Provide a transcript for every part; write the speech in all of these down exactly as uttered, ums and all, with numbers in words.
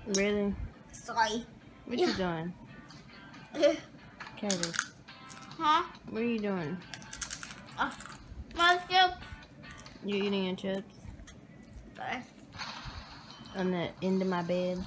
Really? Sorry. What Yeah. you doing? Candace, Huh? what are you doing? Uh, my chips. You eating your chips? Yes. On the end of my bed?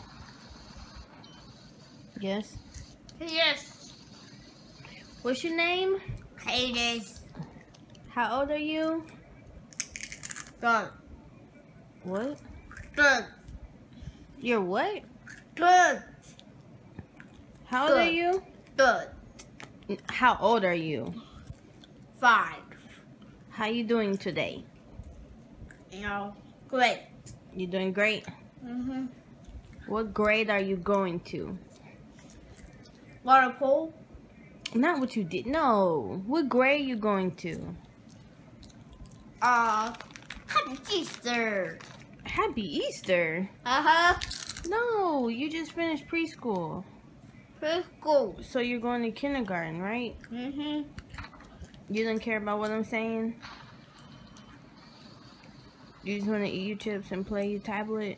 Yes? Yes. What's your name? Cadence. How old are you? Good. What? Good. You're what? Good. How old are Good. you? Good. How old are you? Five. How you doing today? You know, great. You doing great? Mm-hmm. What grade are you going to? Water pool. Not what you did. No. What grade you going to? Uh, Happy Easter. Happy Easter. Uh-huh. No, you just finished preschool. Preschool. So you're going to kindergarten, right? Mm-hmm. You don't care about what I'm saying? You just want to eat your chips and play your tablet?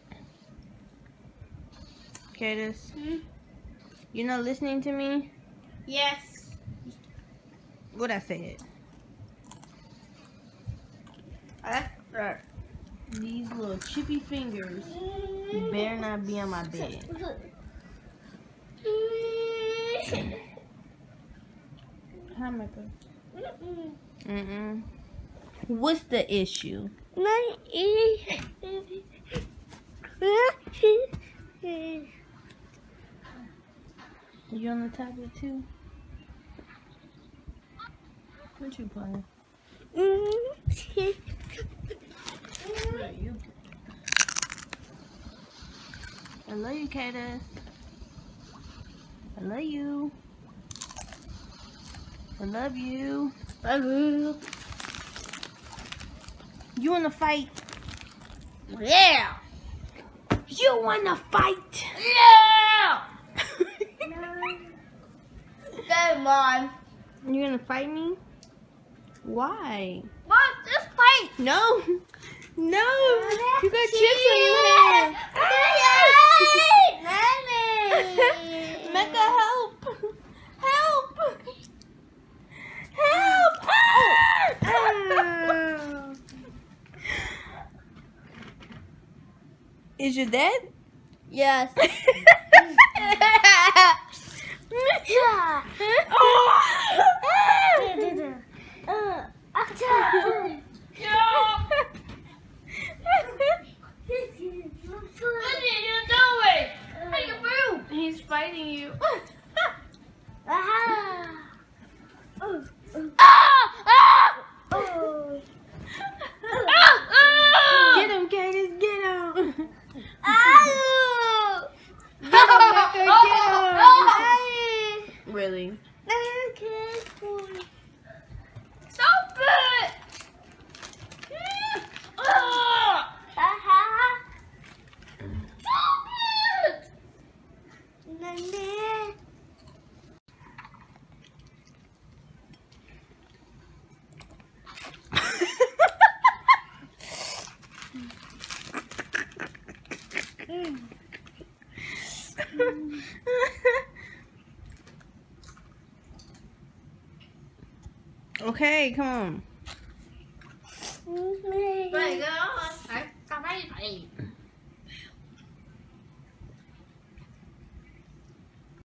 Cadence? Hmm? You're not listening to me? Yes. What I said? Uh, These little chippy fingers better not be on my bed. Hi, Micah. Mm-mm. What's the issue? You on the tablet too? What you playing? What are you? I love you, Cadence. I love you. I love you. You wanna fight? Yeah. You wanna fight? Yeah. Come on. You gonna fight me? Why? Mom, just fight. No. No. You got chips on your hand. Mecca, help. Help. Help. Ah! Is your dad? Yes. He's fighting you. Get him, Cadence, get him. Get him, Mecca, get him. Really? Stop it! Okay, come on. Vậy đó, phải tao thấy vậy.